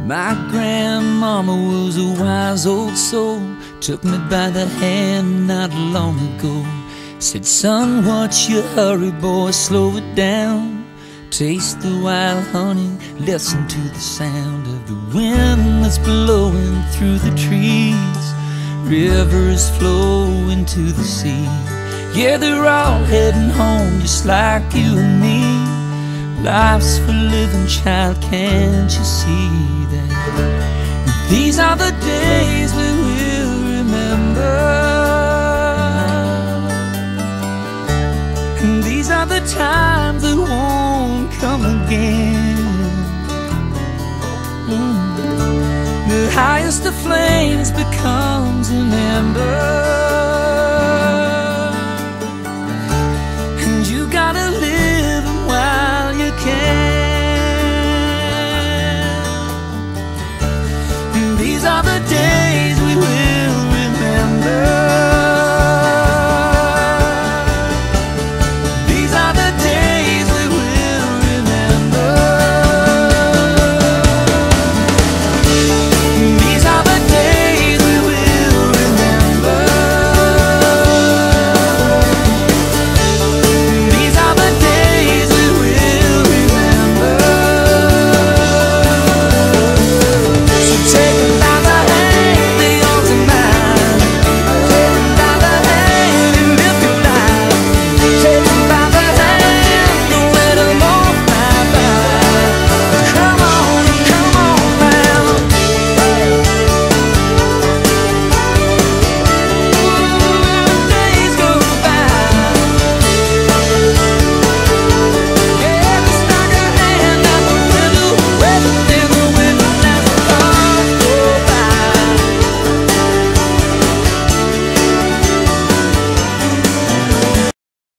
My grandmama was a wise old soul, took me by the hand not long ago. Said, son, what's your hurry, boy, slow it down. Taste the wild honey, listen to the sound of the wind that's blowing through the trees. Rivers flow into the sea. Yeah, they're all heading home just like you and me. Life's for living, child, can't you see that? These are the days we will remember, and these are the times that won't come again. The highest of flames becomes an ember.